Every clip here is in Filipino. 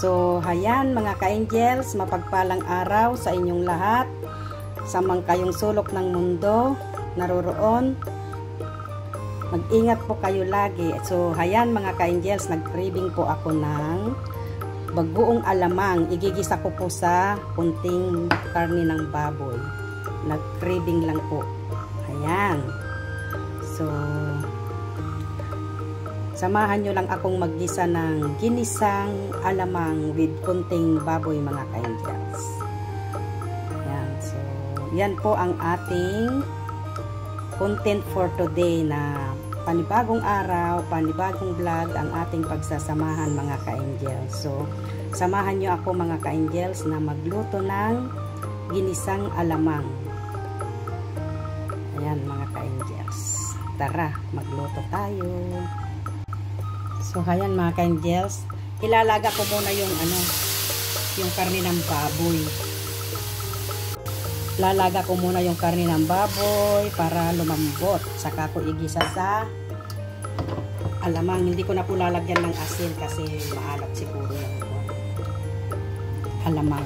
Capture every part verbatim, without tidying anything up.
So, hayan mga ka-angels, mapagpalang araw sa inyong lahat. Sa mang kayong sulok ng mundo, naroroon, mag-ingat po kayo lagi. So, hayan mga ka-angels, nag-craving po ako ng bagoong alamang. Igigisa ko po sa kunting karne ng baboy. Nag-craving lang po. Hayan. So, samahan nyo lang akong maggisa ng ginisang alamang with kunting baboy mga ka-angels. Ayan. So, yan po ang ating content for today na panibagong araw, panibagong vlog ang ating pagsasamahan mga ka-angels. So, samahan nyo ako mga ka-angels na magluto ng ginisang alamang. Ayan mga ka-angels. Tara, magluto tayo. So, hayan mga ka-angels, ilalaga ko muna yung ano, yung karne ng baboy. Lalaga ko muna yung karne ng baboy para lumambot. Saka ko igisa sa alamang. Hindi ko na po lalagyan ng asin kasi maalat siguro yung alamang.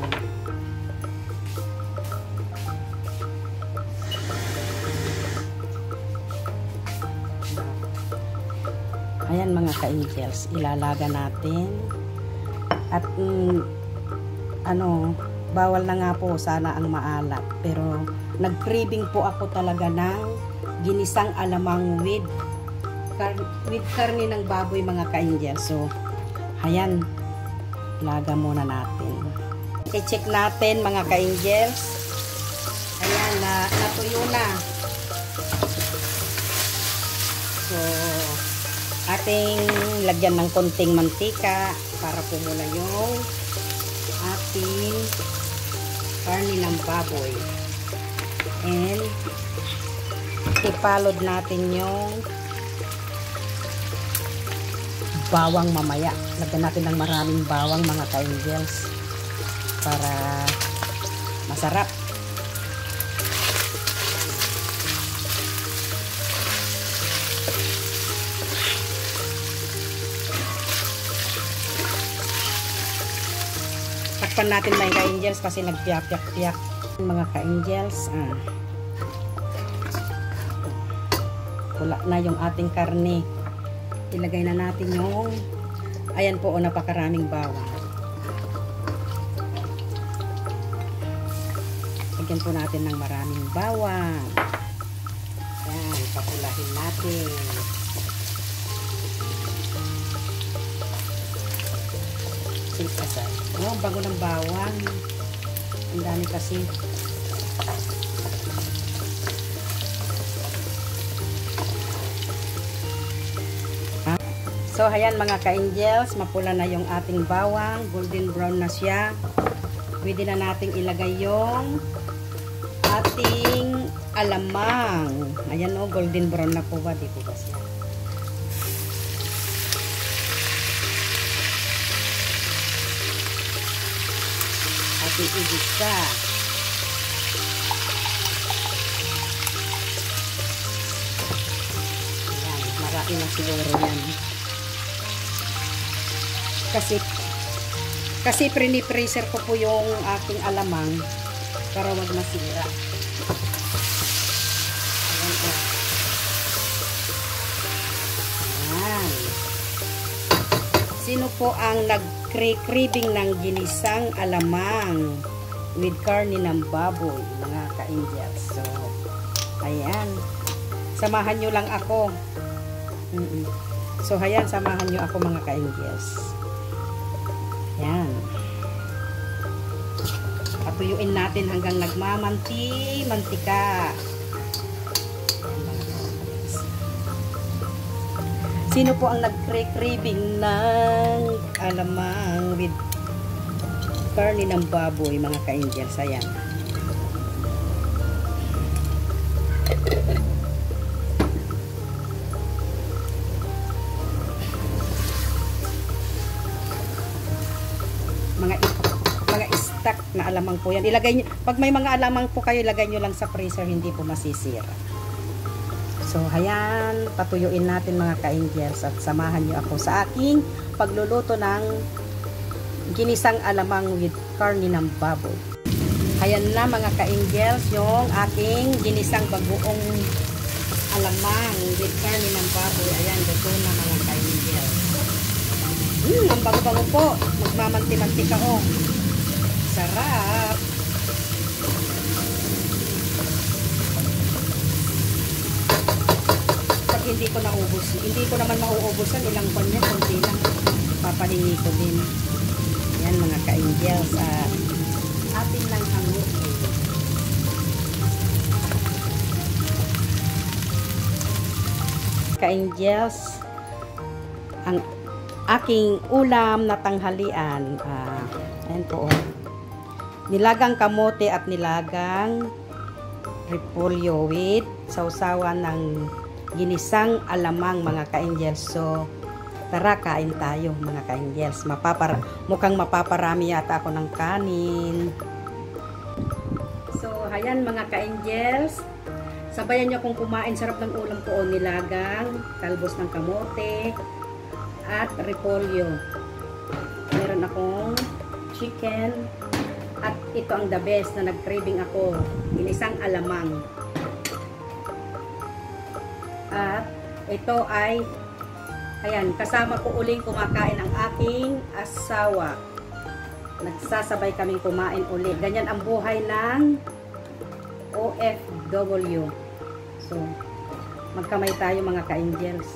Ayan mga ka-angels, ilalaga natin. At mm, ano, bawal na nga po sana ang maalat. Pero nag-craving po ako talaga ng ginisang alamang with, kar with karne ng baboy mga ka-angels. So, ayan, laga muna natin. I-check natin mga ka-angels. Ayan, na, natuyo na. So, ating lagyan ng konting mantika para pumula yung ating karne ng baboy. And ipalod natin yung bawang mamaya. Lagyan natin ng maraming bawang mga ka-angels para masarap. Takpan natin mga ka-angels kasi nagpiyak-piyak mga ka-angels. Ah. Wala na yung ating karne. Ilagay na natin yung, ayan po o, napakaraming bawang. Lagyan po natin ng maraming bawang. Ayan, papulahin natin. Asal. Oh, ang bago ng bawang. Ang dami kasi. So, ayan mga ka-angels, mapula na yung ating bawang. Golden brown na siya. Pwede na nating ilagay yung ating alamang. Ayan o, oh, golden brown na po ba? Dito ba siya? Igisa. Ayan, marami na siguro yan. Kasi kasi pre-freezer ko po yung aking alamang para wag masira. Ayan, oh. Ayan. Sino po ang nag craving ng ginisang alamang with karne ng baboy mga ka-angels? So, ayan, samahan nyo lang ako. Mm -mm. So, ayan, samahan nyo ako mga ka-angels. Ayan, patuyuin natin hanggang nagmamanti mantika. Sino po ang nag-craving ng alamang with karne ng baboy mga ka-angels? Ayan. Mga mga stock na alamang po yan. Ilagay nyo, pag may mga alamang po kayo, ilagay nyo lang sa freezer, hindi po masisira. So, ayan, patuyuin natin mga ka-angels at samahan nyo ako sa aking pagluluto ng ginisang alamang with karni ng baboy. Ayan na mga ka-angels, yung aking ginisang bagoong alamang with karni ng baboy. Ayan, luto na mga ka-angels. Hmm, ang bago-bago po. Magmamanti-mantika oh. Sarap. Pag hindi ko naubos, hindi ko naman mauubusan, ilang pan yan, kunti lang. Papalingi ko din. Yan mga ka-angels. Uh, atin lang hango. Ka-angels, ang aking ulam na tanghalian. Uh, ayan po. Oh. Nilagang kamote at nilagang repolyo with sausawan ng ginisang alamang mga ka-angels. So, tara kain tayo mga ka-angels. Mapapara mukhang mapaparami yata ako ng kanin. So, ayan mga ka-angels. Sabayan niyo kung kumain. Sarap ng ulam ko. O, nilagang, talbos ng kamote, at repolyo. Meron akong chicken. At ito ang the best na nag-craving ako. Ginisang alamang. At ito ay, ayan, kasama ko uling kumakain ang aking asawa. Nagsasabay kaming kumain uli. Ganyan ang buhay ng O F W. So, magkamay tayo mga ka-angels.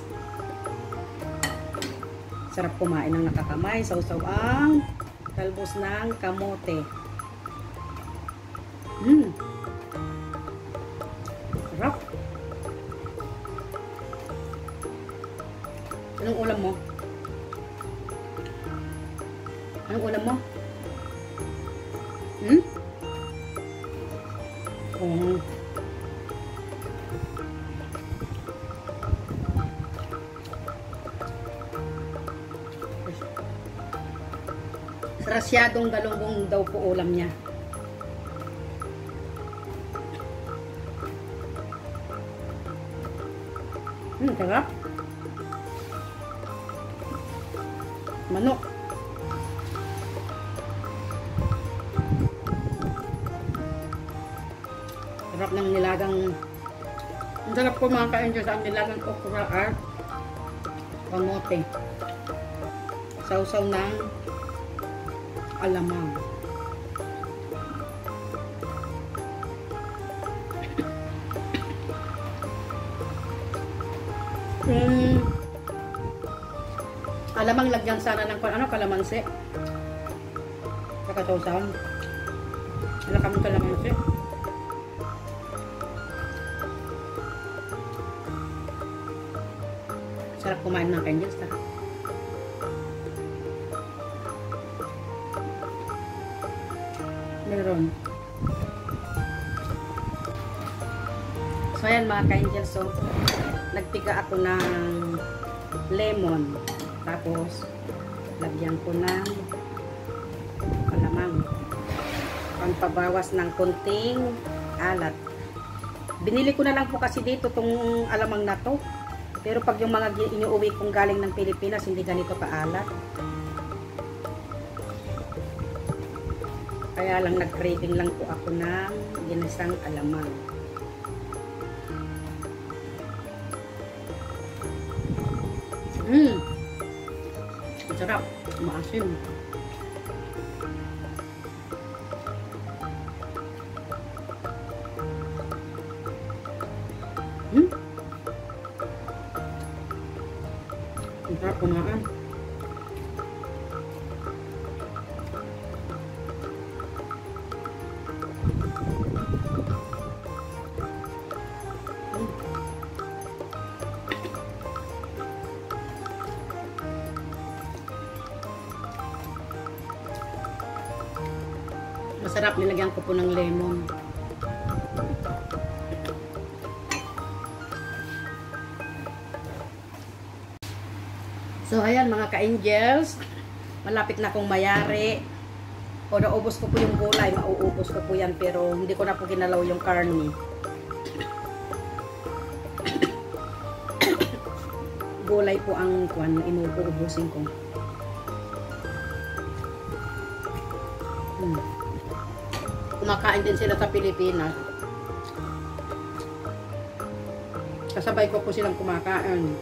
Sarap kumain ng nakakamay. Sausaw ang talbos ng kamote. Hmm. Sarap. Anong ulam mo? Anong ulam mo? Hmm? Oh. Sarasyadong galunggong daw po ulam niya. Hmm, sarap. Manok. Sarap ng nilagang. Ang sarap ko mga ka-angels ang nilagang okra at kamote. Sausaw ng alamang. Hmm. Alamang lagyan sana ng ano, kalamansi. Kakatawsaw. Wala kami kalamansi. Sarap kumain ng ka-angels. Meron. So ayan mga ka-angels. So, nagpiga ako ng lemon. Tapos, lagyan ko ng alamang. Pampabawas ng konting alat. Binili ko na lang po kasi dito tong alamang na to. Pero pag yung mga inuuwi kong galing ng Pilipinas, hindi ganito kaalat. Kaya lang nag-craving lang po ako ng ginisang alamang. Mmm! Sarap, maasim. Hmm? Sarap kumain. Masarap, nilagyan ko po ng lemon. So, ayan mga ka-angels. Malapit na akong mayari. O, naubos ko po yung gulay. Mauubos ko po yan. Pero, hindi ko na po ginalaw yung karne. Gulay po ang kuwan. Inuubusin ko. kumakain din sila sa Pilipinas. Kasabay ko po silang kumakain.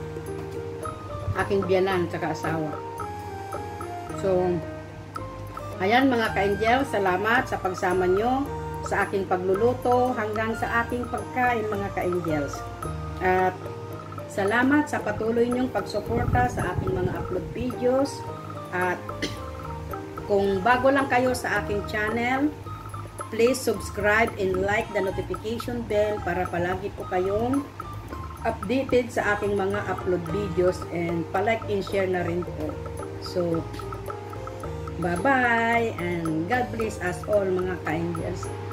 Aking biyanan, tsaka asawa. So, ayan mga ka-angel, salamat sa pagsama nyo sa aking pagluluto hanggang sa aking pagkain mga ka-angels. At salamat sa patuloy nyong pagsuporta sa aking mga upload videos. At kung bago lang kayo sa aking channel, please subscribe and like the notification bell para palagi po kayong updated sa aking mga upload videos, and palike and share na rin po. So, bye-bye and God bless us all mga ka-angels.